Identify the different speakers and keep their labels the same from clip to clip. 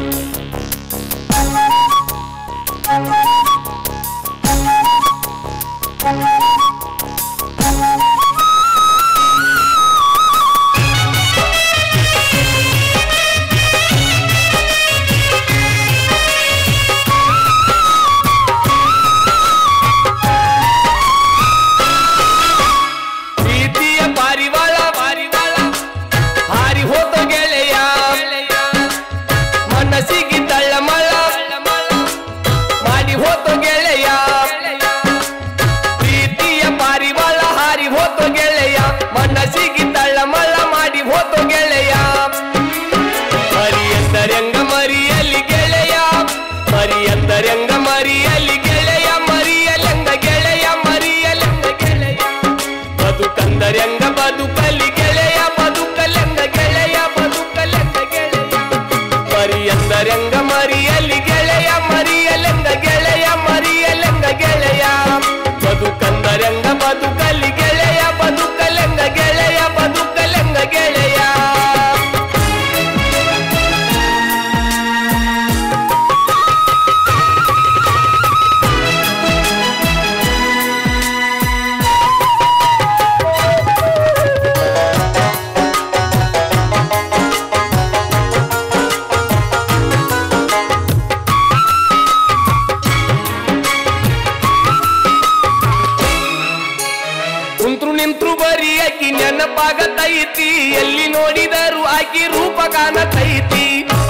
Speaker 1: ನೆನಪಾಗತೈತಿ ಎಲ್ಲಿ ನೋಡಿದರು ಆಕಿ ರೂಪ ಕಾಣತೈತಿ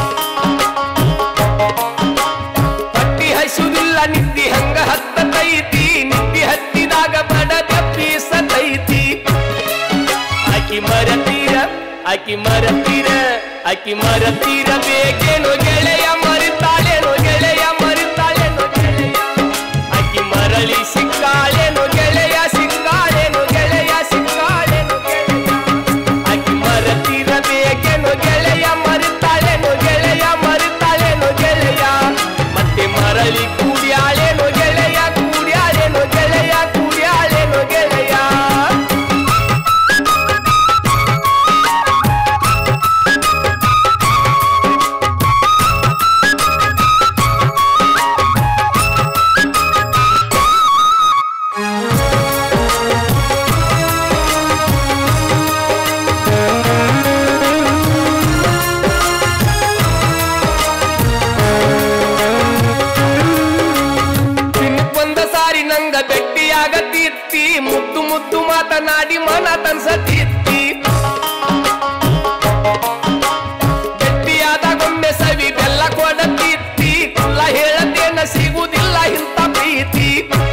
Speaker 1: ಪಟ್ಟಿ ಹಸುದಿಲ್ಲ ನಿತ್ತಿ ಹಂಗ ಹತ್ತತೈತಿ ನಿತ್ತಿ ಹತ್ತಿದಾಗ ಬಡ ತಪ್ಪಿಸತೈತಿ ಆಕಿ ಮರತೀರ ಬೇಕೇನೋ ಗೆಳೆಯ ಮರಿತಾಳೇನೋ ಗೆಳೆಯ ಮರಿತಾಳೇನೋ ಗೆಳೆಯ ಆಕಿ ಮರಳಿ ಸಿಕ್ಕಾಳೇನೋ ಗೆಳೆಯ ಸಿಕ್ಕಾಳೇನೋ ಗೆಳೆಯ ಸಿಕ್ಕಾಳೇನೋ ಗೆಳೆಯ ಆಕಿ ಮರತೀರ ಬೇಕೇನೋ ಗೆಳೆಯ ಮರಿತಾಳೇನೋ ಗೆಳೆಯ ಮರಿತಾಳೇನೋ ಗೆಳೆಯ ಮತ್ತೆ ಮರಳಿ ಕೂಡ್ಯಾಳೇನೋ ಗೆಳೆಯ ಕೂಡ್ಯಾಳೇನೋ ಗೆಳೆಯ ಕೂಡ್ಯಾಳೇನೋ ಗೆಳೆಯ ಬೆಟ್ಟಿಯಾಗತ್ತಿತ್ತಿ ಮುದ್ದು ಮುದ್ದು ಮಾತನಾಡಿ ಮನ ತನ್ಸತಿತ್ತಿ ಗಟ್ಟಿಯಾದಾಗೊಮ್ಮೆ ಸವಿ ಬೆಲ್ಲ ಕೊಡತಿತ್ತಿ ಕುಲ್ಲ ಹೇಳತೇನ ಸಿಗುವುದಿಲ್ಲ ಇಂಥ ಪ್ರೀತಿ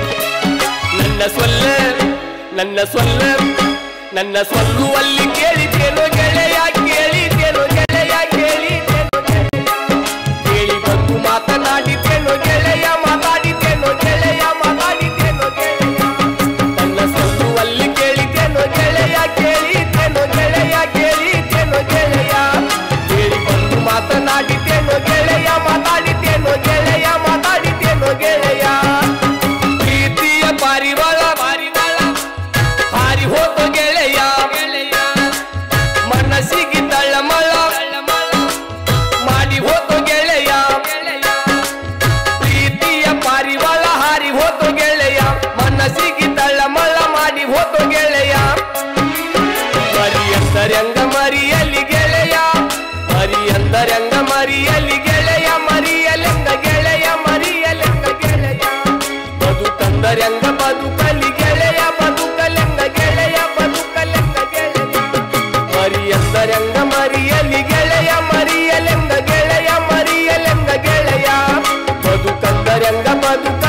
Speaker 1: ನನ್ನ ಸೊಲ್ಲುವಲ್ಲಿ ಕೇಳಿತೇನೋ ಗೆಳೆಯ ಕೇಳಿತೇನೋ ಗೆಳೆಯ ಕೇಳಿತೇನೋ ಕೇಳಿ ಬಂದು ಮಾತನಾಡಿತೇನೋ ಗೆಳೆಯ ಮಾತಾಡಿತೇನೋ ಗೆಳೆಯ ಮಾತಾಡಿತೇನೋ ಗೆಳೆಯ ನನ್ನ ಸೊಲ್ಲುವಲ್ಲಿ ಕೇಳಿತೇನೋ ಗೆಳೆಯ ಕೇಳಿತೇನೋ ಗೆಳೆಯ ಕೇಳಿತೇನೋ ಗೆಳೆಯ ಕೇಳಿ ಬಂದು ಮಾತನಾಡಿತೇನೋ ಗೆಳೆಯ ಮಾತಾಡಿತೇನೋ ಗೆಳೆಯ ಮಾತಾಡಿತೇನೋ ಗೆಳೆಯ ಪ್ರೀತಿಯ ಪಾರಿವಾಳ ಹಾರಿ ಹೋದ ಗೆಳೆಯ ಮನಸ್ಸಿಗೆ ತಳ್ಳಮಳ ಮಾಡಿ ಹೋದ ಗೆಳೆಯ ಪ್ರೀತಿಯ ಪಾರಿವಾಳ ಹಾರಿ ಹೋದ ಗೆಳೆಯ ಮನಸ್ಸಿಗೆ ತಳ್ಳಮಳ ಮಾಡಿ ಹೋದ ಗೆಳೆಯ ಮರಿಯಂದರಂಗ ಮರಿಯಲಿ ಗೆಳೆಯ ಮರಿಯಂದರಂಗ ಮರಿಯಲಿ ಗೆಳೆಯ ಮರಿಯಲೆಂಗ ಗೆಳೆಯ ಮರಿಯಲೆಂಗ ಗೆಳೆಯ ಬದುಕಂದರಂಗ ಬದುಕಲಿ ಗೆಳೆಯ ಬದುಕಲೆಂಗ ಗೆಳೆಯ ಬದುಕಲೆಂಗ ಗೆಳೆಯ ಮರಿಯಂದರಂಗ ಮರಿಯಲಿ ಗೆಳೆಯ ಮರಿಯಲೆಂಗ ಗೆಳೆಯ ಮರಿಯಲೆಂಗ ಗೆಳೆಯ ಬದುಕಂದರಂಗ ಬದುಕ